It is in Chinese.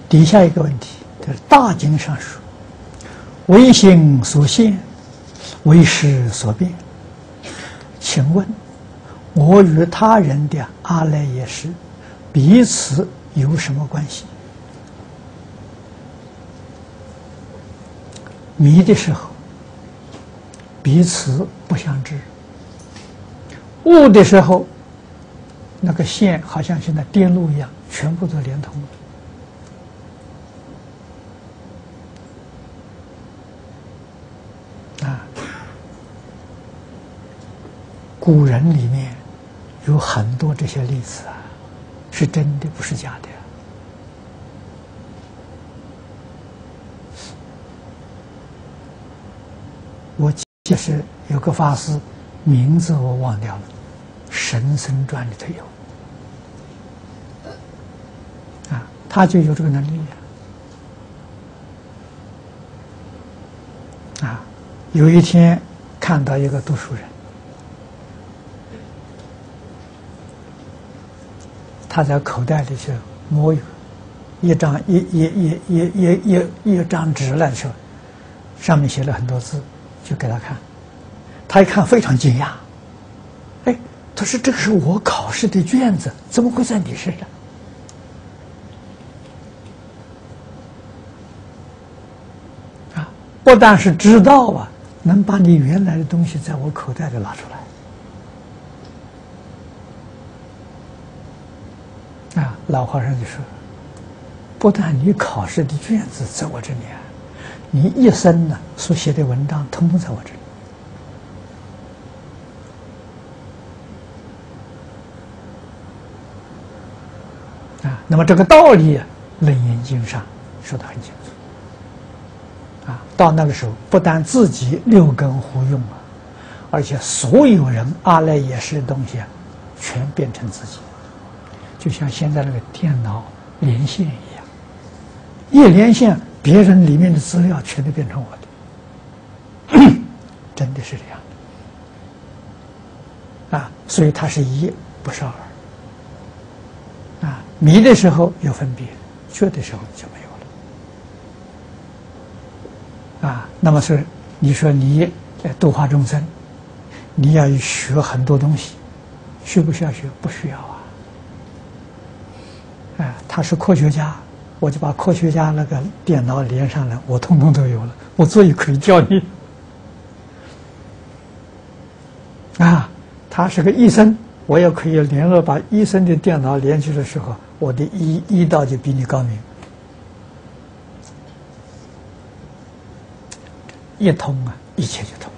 底下一个问题，就是大经上说：“唯心所现，唯识所变。”请问，我与他人的阿赖耶识彼此有什么关系？迷的时候，彼此不相知；悟的时候，那个线好像现在电路一样，全部都连通了。古人里面有很多这些例子啊，是真的，不是假的。我记得是有个法师，名字我忘掉了，《神僧传》里头有啊，他就有这个能力啊。有一天看到一个读书人，他在口袋里去摸一张一张纸来的时候，上面写了很多字，就给他看。他一看非常惊讶，哎，他说：“这个是我考试的卷子，怎么会在你身上？”啊，不但是知道啊，能把你原来的东西在我口袋里拿出来。老和尚就说：“不但你考试的卷子在我这里啊，你一生呢所写的文章，统统在我这里。”啊，那么这个道理啊，《楞严经》上说得很清楚。啊，到那个时候，不但自己六根互用啊，而且所有人阿赖耶识的东西啊，全变成自己。就像现在那个电脑连线一样，一连线，别人里面的资料全都变成我的，真的是这样的啊！所以它是一，不是二啊。迷的时候有分别，觉的时候就没有了啊。那么是你说你度化众生，你要学很多东西，需不需要学？不需要啊。他是科学家，我就把科学家那个电脑连上来，我通通都有了，我所以可以教你。啊，他是个医生，我也可以联合把医生的电脑连去的时候，我的医道就比你高明。一通啊，一切就通。